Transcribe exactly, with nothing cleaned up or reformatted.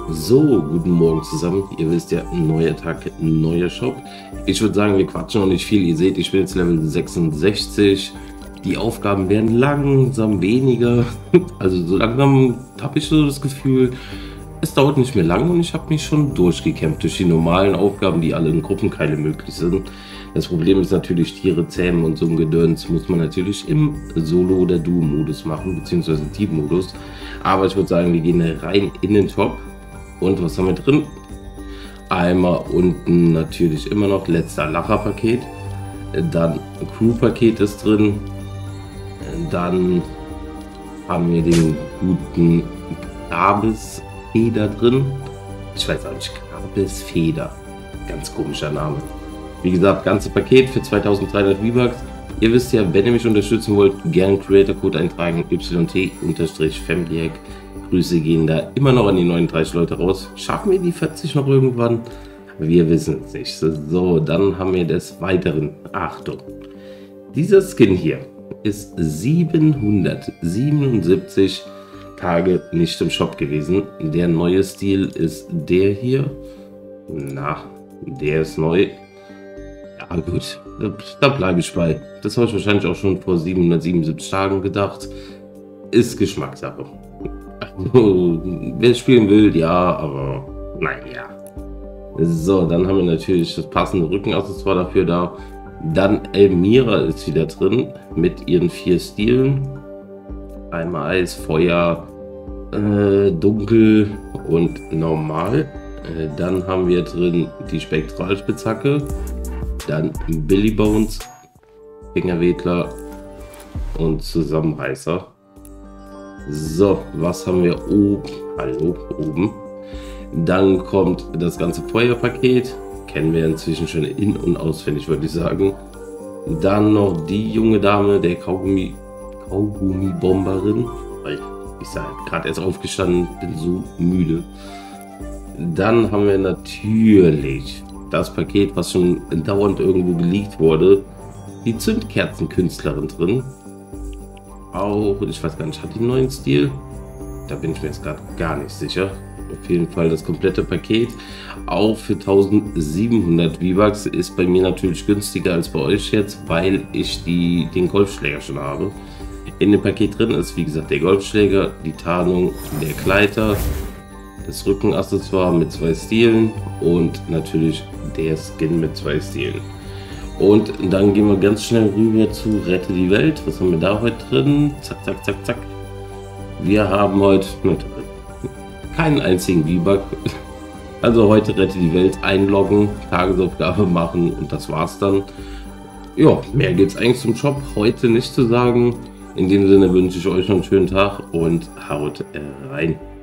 So, guten Morgen zusammen. Ihr wisst ja, neuer Tag, neuer Shop. Ich würde sagen, wir quatschen noch nicht viel. Ihr seht, ich bin jetzt Level sechsundsechzig. Die Aufgaben werden langsam weniger. Also so langsam habe ich so das Gefühl, es dauert nicht mehr lang und ich habe mich schon durchgekämpft durch die normalen Aufgaben, die alle in Gruppenkeile möglich sind. Das Problem ist natürlich, Tiere zähmen und so ein Gedöns muss man natürlich im Solo- oder Duo-Modus machen, beziehungsweise Team-Modus. Aber ich würde sagen, wir gehen rein in den Shop. Und was haben wir drin? Einmal unten natürlich immer noch letzter Lacher-Paket. Dann Crew-Paket ist drin. Dann haben wir den guten Grabesfeder drin. Ich weiß auch nicht, Grabesfeder. Ganz komischer Name. Wie gesagt, ganze Paket für zweitausenddreihundert V-Bucks. Ihr wisst ja, wenn ihr mich unterstützen wollt, gerne Creator Code eintragen, Y T-Family. Grüße gehen da immer noch an die neununddreißig Leute raus. Schaffen wir die vierzig noch irgendwann? Wir wissen es nicht. So, dann haben wir des Weiteren. Achtung. Dieser Skin hier ist siebenhundertsiebenundsiebzig Tage nicht im Shop gewesen. Der neue Stil ist der hier. Na, der ist neu. Ja gut, da, da bleibe ich bei. Das habe ich wahrscheinlich auch schon vor siebenhundertsiebenundsiebzig Tagen gedacht. Ist Geschmackssache. Also, wer spielen will, ja, aber naja. So, dann haben wir natürlich das passende Rückenaccessoire dafür da. Dann Elmira ist wieder drin mit ihren vier Stilen. Einmal Eis, Feuer, äh, Dunkel und Normal. Äh, dann haben wir drin die Spektralspitzhacke. Dann Billy Bones, Fingerwedler und Zusammenreißer. So, was haben wir oben? Hallo, oben. Dann kommt das ganze Feuerpaket. Kennen wir inzwischen schon in- und auswendig, würde ich sagen. Dann noch die junge Dame, der Kaugummi, Kaugummi-Bomberin. Ich sage, gerade erst aufgestanden, bin so müde. Dann haben wir natürlich das Paket, was schon dauernd irgendwo geleakt wurde. Die Zündkerzenkünstlerin drin. Auch, ich weiß gar nicht, hat die einen neuen Stil? Da bin ich mir jetzt gerade gar nicht sicher. Auf jeden Fall das komplette Paket, auch für eintausendsiebenhundert V-Bucks, ist bei mir natürlich günstiger als bei euch jetzt, weil ich die, den Golfschläger schon habe. In dem Paket drin ist, wie gesagt, der Golfschläger, die Tarnung, der Gleiter, das Rückenaccessoire mit zwei Stilen und natürlich der Skin mit zwei Stilen. Und dann gehen wir ganz schnell rüber zu Rette die Welt. Was haben wir da heute drin? Zack, zack, zack, zack. Wir haben heute ne, keinen einzigen V-Buck. Also heute Rette die Welt einloggen, Tagesaufgabe machen und das war's dann. Ja, mehr gibt es eigentlich zum Shop heute nicht zu sagen. In dem Sinne wünsche ich euch noch einen schönen Tag und haut rein.